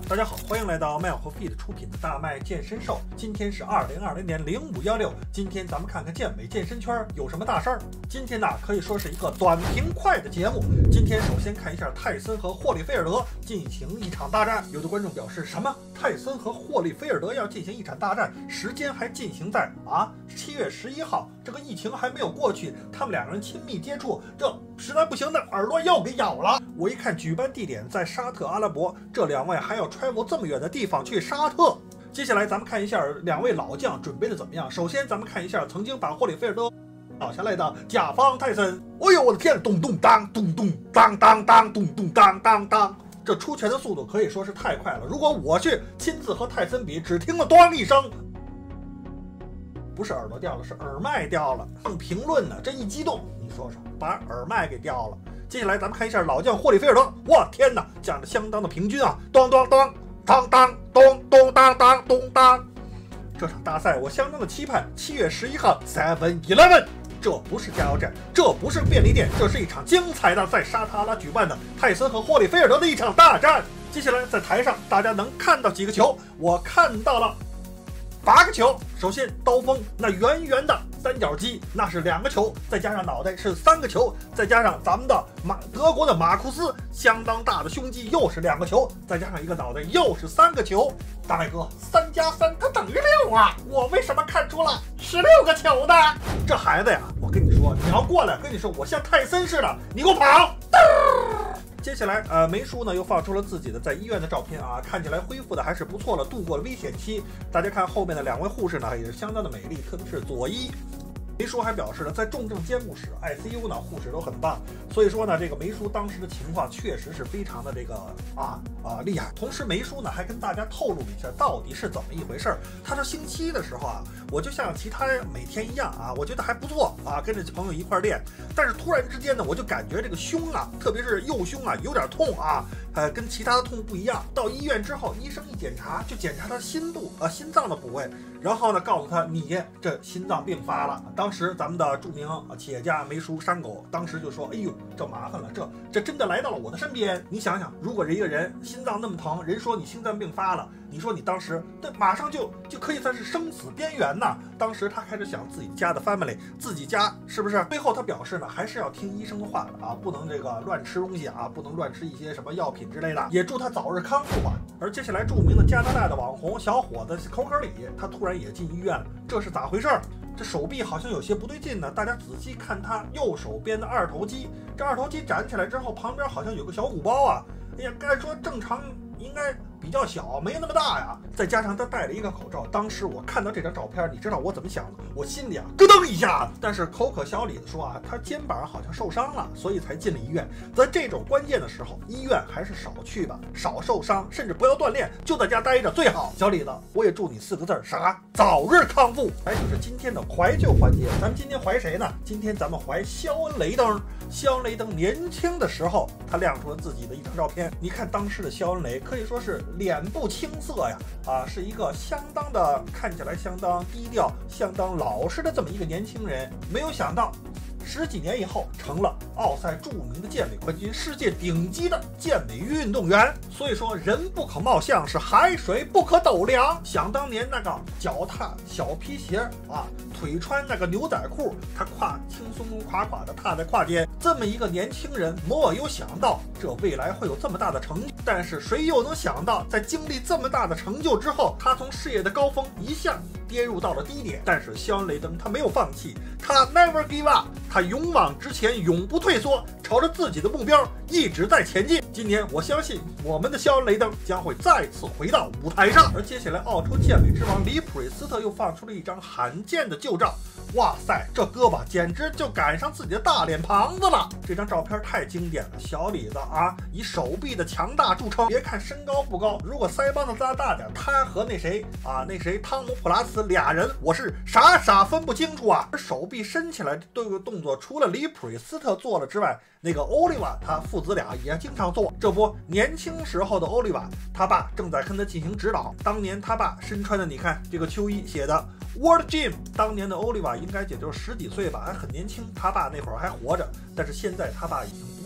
大家好，欢迎来到麦和 Feed 出品的大麦健身兽。今天是2020年0516，今天咱们看看健美健身圈有什么大事儿。今天呢可以说是一个短平快的节目。今天首先看一下泰森和霍利菲尔德进行一场大战。有的观众表示，什么泰森和霍利菲尔德要进行一场大战，时间还进行在7月11号，这个疫情还没有过去，他们两个人亲密接触，这实在不行的耳朵又给咬了。我一看举办地点在沙特阿拉伯，这两位还要 travel 这么远的地方去沙特。接下来咱们看一下两位老将准备的怎么样。首先咱们看一下曾经把霍利菲尔德倒下来的甲方泰森。哎呦我的天，咚咚当咚咚当当当咚咚当当当，这出拳的速度可以说是太快了。如果我去亲自和泰森比，只听了咣一声，不是耳朵掉了，是耳麦掉了。评论呢，这一激动，你说说，把耳麦给掉了。接下来咱们看一下老将霍利菲尔德，哇天哪，讲的相当的平均啊，咚咚咚当当咚咚当当咚当。这场大赛我相当的期盼，7月11号 7-Eleven， 这不是加油站，这不是便利店，这是一场精彩的在沙特阿拉举办的泰森和霍利菲尔德的一场大战。接下来在台上大家能看到几个球？我看到了8个球。首先刀锋那圆圆的三角肌，那是2个球，再加上脑袋是3个球，再加上咱们的德国的马库斯相当大的胸肌又是2个球，再加上一个脑袋又是3个球。大麦哥，3加3它等于6啊！我为什么看出了16个球呢？这孩子呀，我跟你说，你要过来跟你说我像泰森似的，你给我跑！接下来，梅叔呢又放出了自己的在医院的照片啊，看起来恢复的还是不错了，度过了危险期。大家看后面的2位护士呢，也是相当的美丽，特别是佐伊。梅叔还表示呢，在重症监护室 ICU 呢，护士都很棒。所以说呢，这个梅叔当时的情况确实是非常的这个厉害。同时梅叔呢还跟大家透露了一下到底是怎么一回事。他说星期一的时候啊，我就像其他每天一样啊，我觉得还不错啊，跟着朋友一块练。但是突然之间呢，我就感觉这个胸啊，特别是右胸啊有点痛啊，跟其他的痛不一样。到医院之后，医生一检查就检查他心脏的部位，然后呢告诉他你这心脏病发了。当时咱们的著名企业家梅叔山狗当时就说，哎呦这麻烦了，这真的来到了我的身边。你想想，如果一个人心脏那么疼，人说你心脏病发了，你说你当时这马上就可以算是生死边缘呐。当时他开始想自己家的 family， 自己家是不是？最后他表示呢，还是要听医生的话的啊，不能这个乱吃东西啊，不能乱吃一些什么药品之类的。也祝他早日康复吧。而接下来著名的加拿大的网红小伙子口可里，他突然也进医院了，这是咋回事？这手臂好像有些不对劲呢。大家仔细看他右手边的二头肌，这二头肌展起来之后，旁边好像有个小鼓包啊。哎呀，按说正常应该比较小，没那么大呀。再加上他戴了一个口罩，当时我看到这张照片，你知道我怎么想的？我心里咯噔一下。但是口可小李子说啊，他肩膀好像受伤了，所以才进了医院。在这种关键的时候，医院还是少去吧，少受伤，甚至不要锻炼，就在家待着最好。小李子，我也祝你4个字，啥？早日康复。就是今天的怀旧环节，咱们今天怀谁呢？今天咱们怀肖恩雷登。肖恩雷登年轻的时候，他亮出了自己的一张照片。你看当时的肖恩雷，可以说是脸部青涩呀，是一个相当的看起来相当低调、相当老实的这么一个年轻人。没有想到10几年以后成了奥赛著名的健美冠军，世界顶级的健美运动员。所以说人不可貌相，是海水不可斗量。想当年那个脚踏小皮鞋腿穿那个牛仔裤，他轻松垮垮的踏在胯间，这么一个年轻人，莫有想到这未来会有这么大的成就。但是谁又能想到，在经历这么大的成就之后，他从事业的高峰一下跌入到了低点。但是肖恩雷登他没有放弃，他 never give up， 他勇往直前，永不退缩，朝着自己的目标一直在前进。今年我相信我们的肖恩雷登将会再次回到舞台上。而接下来澳洲健美之王里普瑞斯特又放出了一张罕见的旧照，哇塞，这胳膊简直就赶上自己的大脸庞子了。这张照片太经典了，小李子以手臂的强大著称。别看身高不高，如果腮帮子拉大点，他和那谁汤姆普拉斯俩人，我是傻分不清楚啊。而手臂伸起来这个动作，除了里普瑞斯特做了之外，那个欧利瓦他父子俩也经常做。这不，年轻时候的欧利瓦，他爸正在跟他进行指导。当年他爸身穿的，你看这个秋衣写的 World Gym， 当年的欧利瓦应该也就是10几岁吧，还很年轻。他爸那会儿还活着，但是现在他爸已经不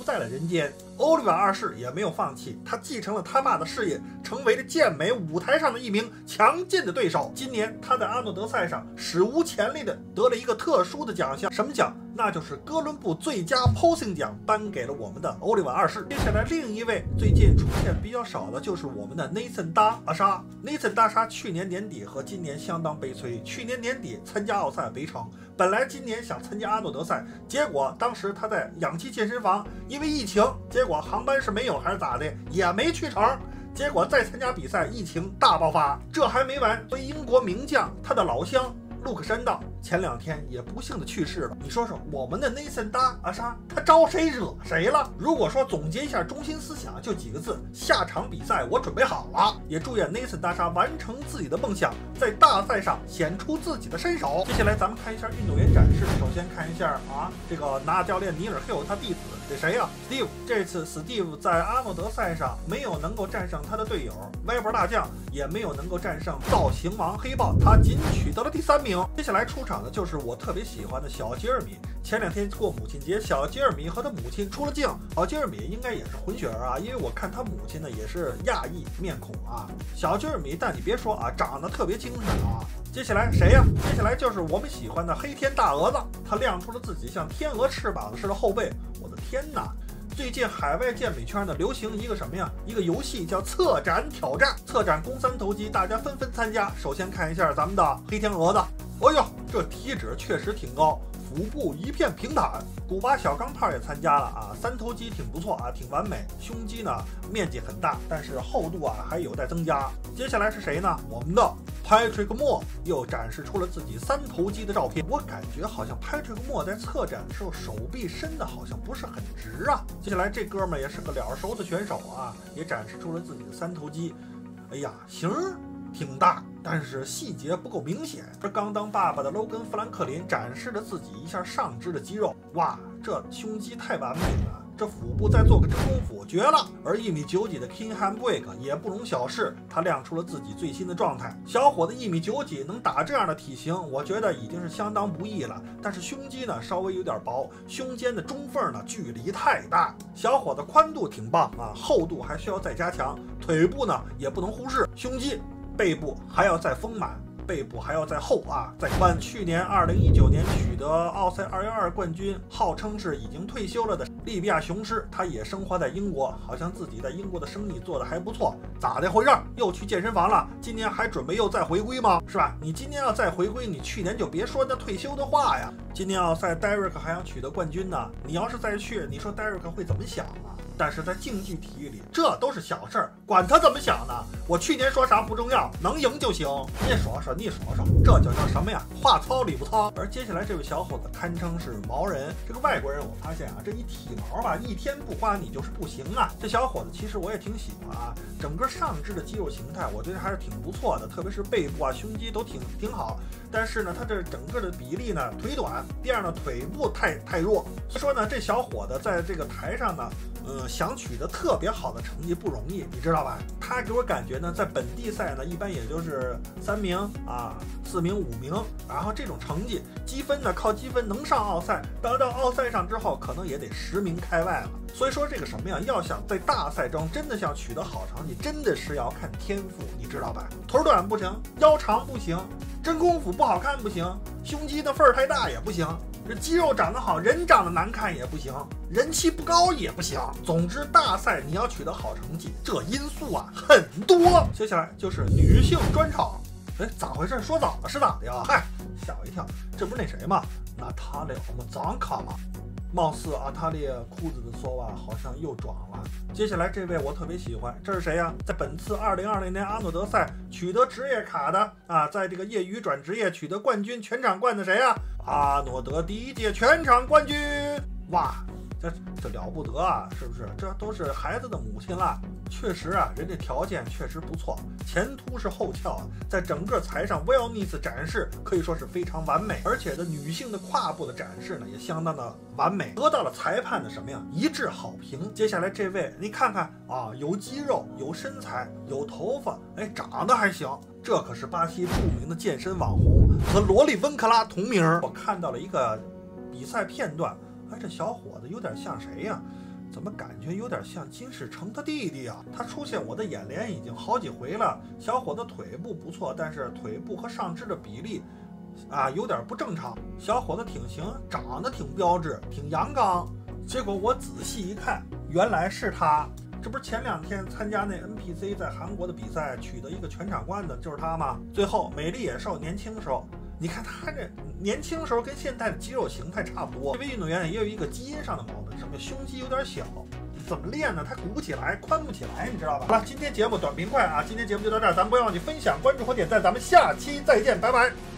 在了人间。奥利瓦2世也没有放弃，他继承了他爸的事业，成为了健美舞台上的一名强劲的对手。今年他在阿诺德赛上史无前例的得了一个特殊的奖项，什么奖？那就是哥伦布最佳 posing 奖，颁给了我们的奥利瓦2世。接下来另一位最近出现比较少的就是我们的内森达阿沙。内森达沙去年年底和今年相当悲催，去年年底参加奥赛没成，本来今年想参加阿诺德赛，结果当时他在氧气健身房，因为疫情，结果航班是没有还是咋的，也没去成。结果再参加比赛，疫情大爆发。这还没完，所以英国名将他的老乡路克山道前2天也不幸的去世了。你说说，我们的内森达阿沙他招谁惹谁了？如果说总结一下中心思想，就几个字：下场比赛我准备好了。也祝愿内森达沙完成自己的梦想，在大赛上显出自己的身手。接下来咱们看一下运动员展示，首先看一下这个拿教练尼尔 Hill 他弟子这谁呀？Steve。这次 Steve 在阿诺德赛上没有能够战胜他的队友歪脖大将，也没有能够战胜造型王黑豹，他仅取得了第3名。接下来出场的就是我特别喜欢的小吉尔米。前2天过母亲节，小吉尔米和他母亲出了镜。小吉尔米应该也是混血儿啊，因为我看他母亲呢也是亚裔面孔啊。小吉尔米，但你别说啊，长得特别精神啊。接下来谁呀？接下来就是我们喜欢的黑天大蛾子，他亮出了自己像天鹅翅膀似的后背。我的天哪！最近海外健美圈呢流行一个什么呀？一个游戏叫策展挑战，策展攻3头肌，大家纷纷参加。首先看一下咱们的黑天鹅子，哎呦，这体脂确实挺高，腹部一片平坦。古巴小钢炮也参加了啊，3头肌挺不错啊，挺完美。胸肌呢面积很大，但是厚度还有待增加。接下来是谁呢？我们的 Patrick Moore 又展示出了自己3头肌的照片。我感觉好像 Patrick Moore 在策展的时候手臂伸的好像不是很直啊。接下来这哥们儿也是个脸熟的选手啊，也展示出了自己的3头肌。哎呀，型挺大，但是细节不够明显。这刚当爸爸的logan·富兰克林展示了自己一下上肢的肌肉，哇，这胸肌太完美了。这腹部再做个真功夫，绝了！而1.9米几的 King Hambrick 也不容小视，他亮出了自己最新的状态。小伙子1.9米几能打这样的体型，我觉得已经是相当不易了。但是胸肌呢稍微有点薄，胸间的中缝呢距离太大。小伙子宽度挺棒啊，厚度还需要再加强。腿部呢也不能忽视，胸肌、背部还要再丰满。背部还要再厚啊，再宽。去年2019年取得奥赛212冠军，号称是已经退休了的利比亚雄狮，他也生活在英国，好像自己在英国的生意做得还不错。咋的回事？又去健身房了？今年还准备又再回归吗？是吧？你今年要再回归，你去年就别说那退休的话呀。今年奥赛 Derek 还想取得冠军呢，你要是再去，你说 Derek 会怎么想啊？但是在竞技体育里，这都是小事儿，管他怎么想呢？我去年说啥不重要，能赢就行。你说说，这就叫什么呀？话糙理不糙。而接下来这位小伙子堪称是毛人，这个外国人我发现啊，这一体毛吧，一天不刮你就是不行啊。这小伙子其实我也挺喜欢啊，整个上肢的肌肉形态我觉得还是挺不错的，特别是背部啊、胸肌都挺好。但是呢，他这整个的比例呢，腿短，第二呢，腿部太弱。所以说呢，这小伙子在这个台上呢。想取得特别好的成绩不容易，你知道吧？他给我感觉呢，在本地赛呢，一般也就是3名啊、4名、5名，然后这种成绩积分呢，靠积分能上奥赛，等到奥赛上之后，可能也得10名开外了。所以说这个什么呀，要想在大赛中真的想取得好成绩，真的是要看天赋，你知道吧？腿短不行，腰长不行，真功夫不好看不行，胸肌的份儿太大也不行。这肌肉长得好，人长得难看也不行，人气不高也不行。总之，大赛你要取得好成绩，这因素啊很多。接下来就是女性专场，哎，咋回事？说早了是咋的呀？嗨，吓我一跳，这不是那谁吗？娜塔莉我们张卡吗？貌似阿塔利裤子的索瓦好像又壮了。接下来这位我特别喜欢，这是谁呀？在本次2020年阿诺德赛取得职业卡的啊，在这个业余转职业取得冠军全场冠的谁呀？阿诺德第1届全场冠军！哇，这了不得啊，是不是？这都是孩子的母亲了。确实啊，人家条件确实不错，前凸是后翘啊，在整个台上 wellness 展示可以说是非常完美，而且的女性的胯部的展示呢也相当的完美，得到了裁判的什么呀一致好评。接下来这位你看看啊，有肌肉，有身材，有头发，哎，长得还行。这可是巴西著名的健身网红，和罗莉温克拉同名。我看到了一个比赛片段，哎，这小伙子有点像谁呀？ 怎么感觉有点像金世成他弟弟啊？他出现我的眼帘已经好几回了。小伙子腿部不错，但是腿部和上肢的比例有点不正常。小伙子挺行，长得挺标致，挺阳刚。结果我仔细一看，原来是他。这不是前2天参加那 NPC 在韩国的比赛取得一个全场冠的，就是他吗？最后美丽野兽年轻的时候，你看他这年轻时候跟现在的肌肉形态差不多。这位运动员也有一个基因上的毛病，什么胸肌有点小，怎么练呢？他鼓不起来，宽不起来，你知道吧？好了，今天节目短平快啊，今天节目就到这儿，咱们不要忘记分享、关注和点赞，咱们下期再见，拜拜。